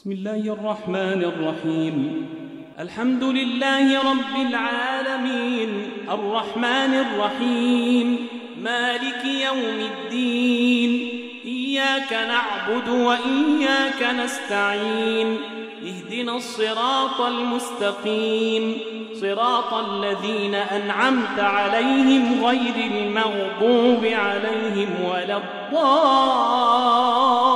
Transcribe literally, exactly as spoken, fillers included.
بسم الله الرحمن الرحيم. الحمد لله رب العالمين الرحمن الرحيم مالك يوم الدين. إياك نعبد وإياك نستعين. اهدنا الصراط المستقيم صراط الذين أنعمت عليهم غير المغضوب عليهم ولا الضالين.